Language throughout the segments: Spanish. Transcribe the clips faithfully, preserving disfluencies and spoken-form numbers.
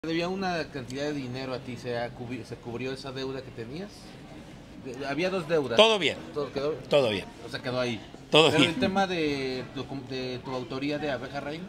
Debía una cantidad de dinero a ti, ¿se, ha cubri ¿se cubrió esa deuda que tenías? De, había dos deudas. Todo bien. ¿Todo quedó? Todo bien. O sea, quedó ahí. Todo Pero bien. el tema de tu, de tu autoría de Abeja Reina.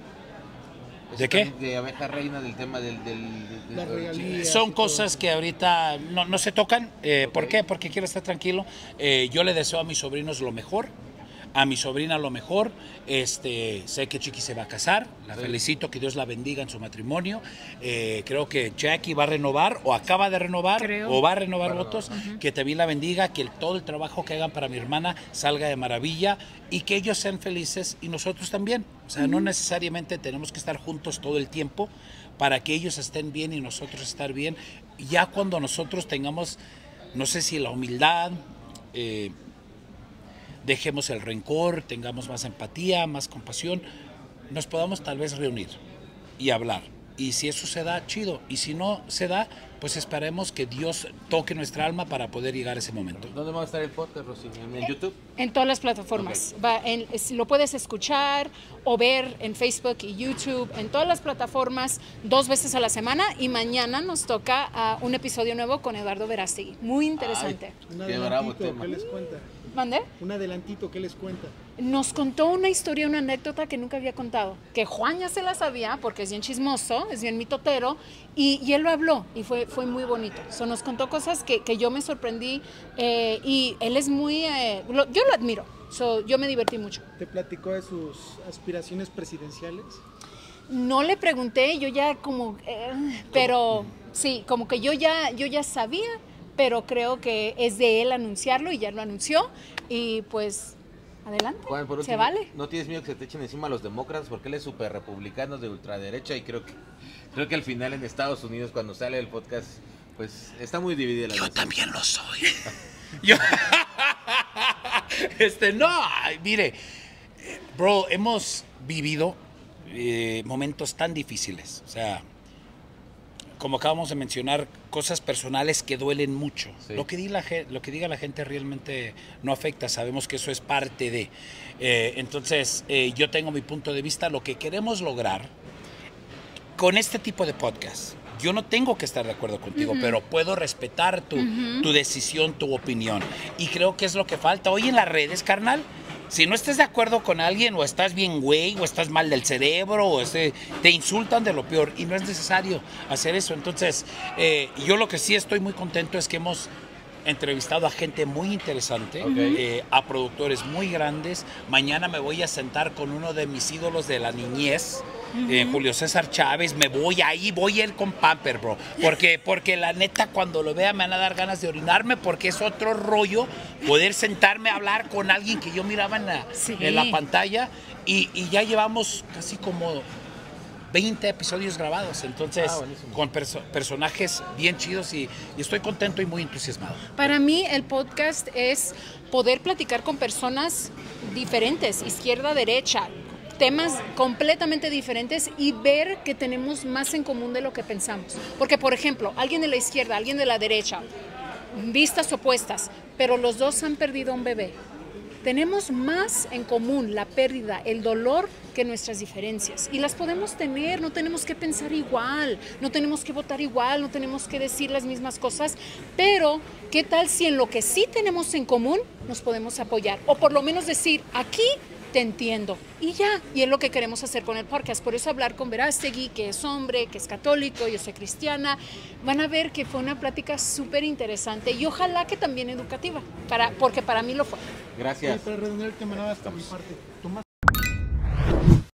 ¿De qué? De Abeja Reina, del tema del... del, del, Las del regalías. Son cosas que ahorita no, no se tocan. Eh, Ok. ¿Por qué? Porque quiero estar tranquilo. Eh, yo le deseo a mis sobrinos lo mejor. A mi sobrina lo mejor. Este, sé que Chiqui se va a casar. La Sí. felicito, que Dios la bendiga en su matrimonio. Eh, creo que Jackie va a renovar o acaba de renovar Creo. o va a renovar Va a votos. renovar. Ujú. Que también la bendiga, que el- todo el trabajo que hagan para mi hermana salga de maravilla y que ellos sean felices y nosotros también. O sea, no necesariamente tenemos que estar juntos todo el tiempo para que ellos estén bien y nosotros estar bien. Ya cuando nosotros tengamos, no sé si la humildad, eh, dejemos el rencor, tengamos más empatía, más compasión, nos podamos tal vez reunir y hablar. Y si eso se da, chido. Y si no se da, pues esperemos que Dios toque nuestra alma para poder llegar a ese momento. ¿Dónde va a estar el podcast, Rosy? ¿En, en YouTube? En todas las plataformas. Va en- es- lo puedes escuchar o ver en Facebook y YouTube, en todas las plataformas, dos veces a la semana. Y mañana nos toca ah, un episodio nuevo con Eduardo Verástegui. Muy interesante. Ay, Un qué bravo adelantito, tema. ¿qué les cuenta? ¿Mandé? Un adelantito, ¿qué les cuenta? Nos contó una historia, una anécdota que nunca había contado. Que Juan ya se la sabía porque es bien chismoso, es bien mitotero. Y, y él lo habló y fue, fue muy bonito. So, nos contó cosas que, que yo me sorprendí. eh, y él es muy... eh, lo- yo lo admiro. So, yo me divertí mucho. ¿Te platicó de sus aspiraciones presidenciales? No le pregunté, yo ya como, eh, pero sí, como que yo ya, yo ya sabía, pero creo que es de él anunciarlo y ya lo anunció y pues adelante, Juan, por se último, vale. ¿no tienes miedo que se te echen encima los demócratas? Porque él es súper republicano de ultraderecha y creo que creo que al final en Estados Unidos cuando sale el podcast, pues está muy dividida la Yo nación. también lo soy. Yo, este, no, ay, mire, eh, bro, hemos vivido eh, momentos tan difíciles. O sea, como acabamos de mencionar, cosas personales que duelen mucho. Sí. Lo que diga la, ge- lo que diga la gente realmente no afecta, sabemos que eso es parte de. Eh, entonces, eh, yo tengo mi punto de vista, lo que queremos lograr con este tipo de podcast. Yo no tengo que estar de acuerdo contigo, pero puedo respetar tu, tu decisión, tu opinión. Y creo que es lo que falta. Hoy en las redes, carnal, si no estás de acuerdo con alguien, o estás bien güey, o estás mal del cerebro, o este, te insultan de lo peor. Y no es necesario hacer eso. Entonces, eh, yo lo que sí estoy muy contento es que hemos entrevistado a gente muy interesante, Ok. eh, a productores muy grandes. Mañana me voy a sentar con uno de mis ídolos de la niñez, eh, Julio César Chávez. Me voy ahí, voy a ir con Pamper, bro. Porque, porque la neta, cuando lo vea me van a dar ganas de orinarme, porque es otro rollo poder sentarme a hablar con alguien que yo miraba en la, Sí. en la pantalla. Y, y ya llevamos casi como veinte episodios grabados, entonces Ah, buenísimo. con perso- personajes bien chidos y, y estoy contento y muy entusiasmado. Para mí el podcast es poder platicar con personas diferentes, izquierda, derecha, temas completamente diferentes y ver que tenemos más en común de lo que pensamos. Porque, por ejemplo, alguien de la izquierda, alguien de la derecha, vistas opuestas, pero los dos han perdido a un bebé. Tenemos más en común la pérdida, el dolor, que nuestras diferencias. Y las podemos tener, no tenemos que pensar igual, no tenemos que votar igual, no tenemos que decir las mismas cosas, pero ¿qué tal si en lo que sí tenemos en común nos podemos apoyar? O por lo menos decir, aquí te entiendo. Y ya, y es lo que queremos hacer con el podcast. Por eso hablar con Verástegui, que es hombre, que es católico, yo soy cristiana. Van a ver que fue una plática súper interesante y ojalá que también educativa, para, porque para mí lo fue. Gracias. Oye, para redondear el tema, nada más por mi parte. Tomás